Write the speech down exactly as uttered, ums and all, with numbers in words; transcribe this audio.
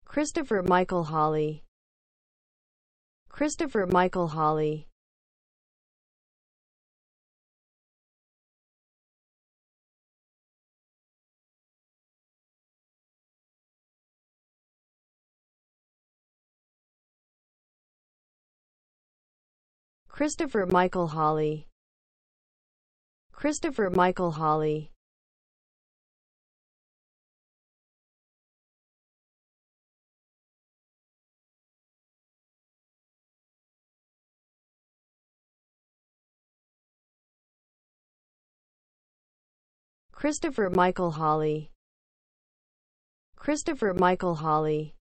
Christopher Michael Hawley. Christopher Michael Hawley. Christopher Michael Hawley. Christopher Michael Hawley. Christopher Michael Hawley. Christopher Michael Hawley.